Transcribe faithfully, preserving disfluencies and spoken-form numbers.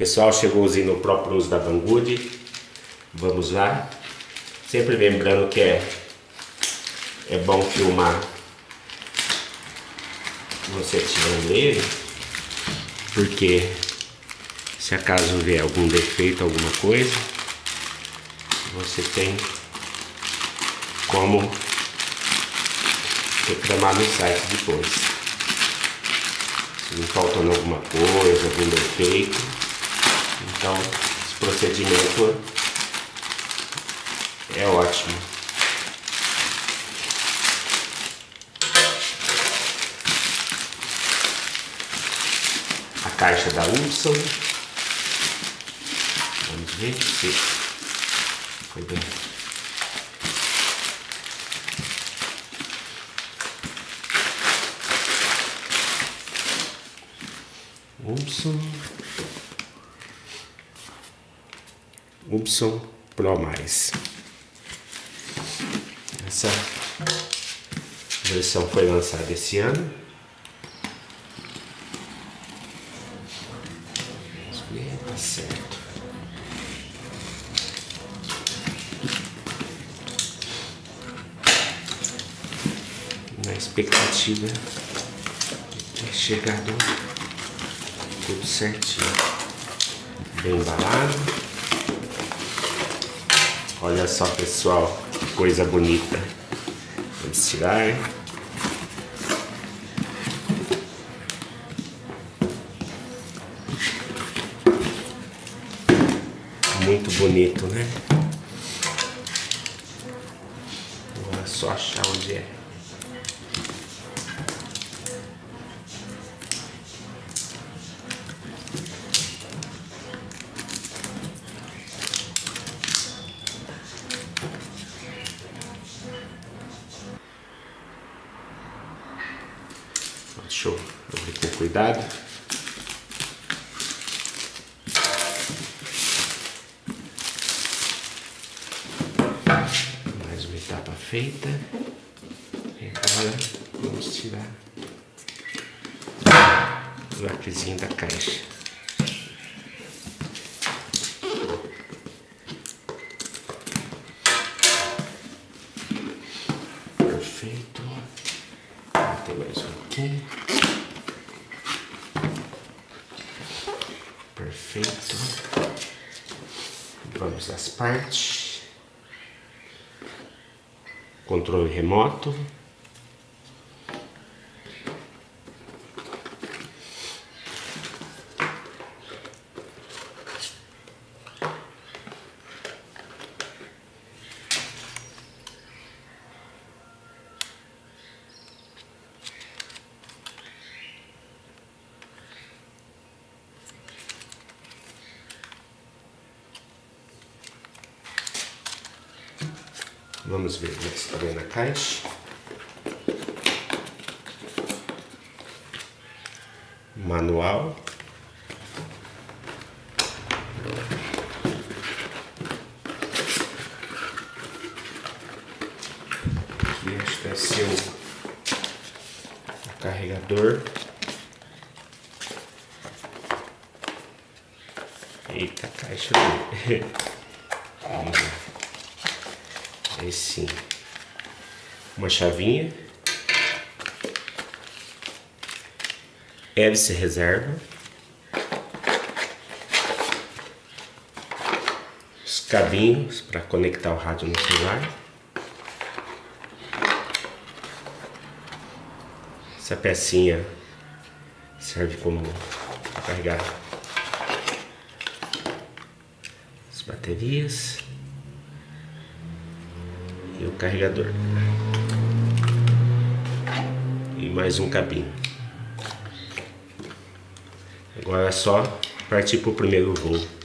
Pessoal, chegou o Zino Pro Plus da Banggood. Vamos lá. Sempre lembrando que é, é bom filmar você tirando nele, porque se acaso vier algum defeito, alguma coisa, você tem como reclamar no site depois. Se não faltando alguma coisa, algum defeito, então esse procedimento é ótimo. A caixa da Ulson. Vamos ver se foi bem. Ulson. Ulson Pro Mais. Essa versão foi lançada esse ano. Vamos ver, tá certo. Na expectativa de ter chegado tudo certinho, bem embalado. Olha só, pessoal, que coisa bonita. Vamos tirar. Muito bonito, né? Agora é só achar onde é. Deixa eu abrir com cuidado. Mais uma etapa feita. E agora vamos tirar o lapisinho da caixa. Perfeito. Tem mais um aqui. Perfeito. Vamos às partes. Controle remoto. Vamos ver como está bem na caixa. Manual. Aqui acho que deve ser o carregador. Eita, caixa. Vamos lá. Aí sim, uma chavinha, hélice reserva, os cabinhos para conectar o rádio no celular, essa pecinha serve como para carregar as baterias. E o carregador. E mais um cabinho. Agora é só partir para o primeiro voo.